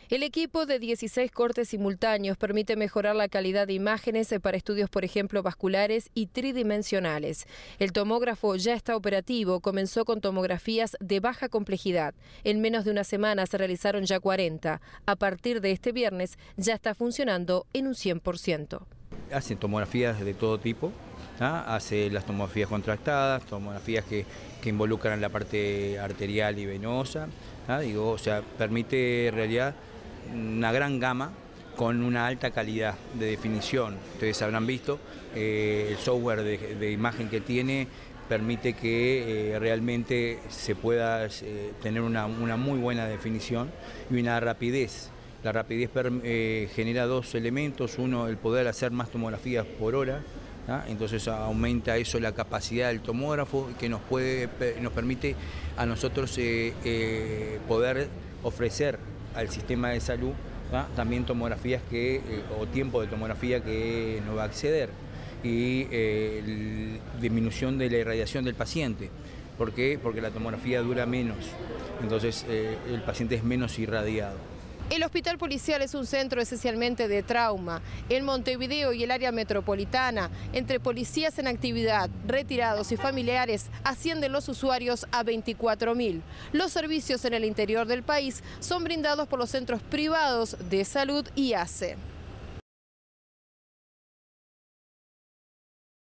El equipo de 16 cortes simultáneos permite mejorar la calidad de imágenes para estudios, por ejemplo, vasculares y tridimensionales. El tomógrafo ya está operativo, comenzó con tomografías de baja complejidad. En menos de una semana se realizaron ya 40. A partir de este viernes ya está funcionando en un 100%. Hacen tomografías de todo tipo, hace las tomografías contractadas, tomografías que involucran la parte arterial y venosa, o sea, permite en realidad una gran gama con una alta calidad de definición. Ustedes habrán visto el software de imagen que tiene, permite que realmente se pueda tener una muy buena definición y una rapidez. La rapidez genera dos elementos: uno, el poder hacer más tomografías por hora, entonces aumenta eso la capacidad del tomógrafo, que nos permite a nosotros poder ofrecer al sistema de salud también tomografías o tiempo de tomografía que no va a acceder, y disminución de la irradiación del paciente. ¿Por qué? Porque la tomografía dura menos, entonces el paciente es menos irradiado. El Hospital Policial es un centro esencialmente de trauma. En Montevideo y el área metropolitana, entre policías en actividad, retirados y familiares, ascienden los usuarios a 24.000. Los servicios en el interior del país son brindados por los centros privados de salud y ACE.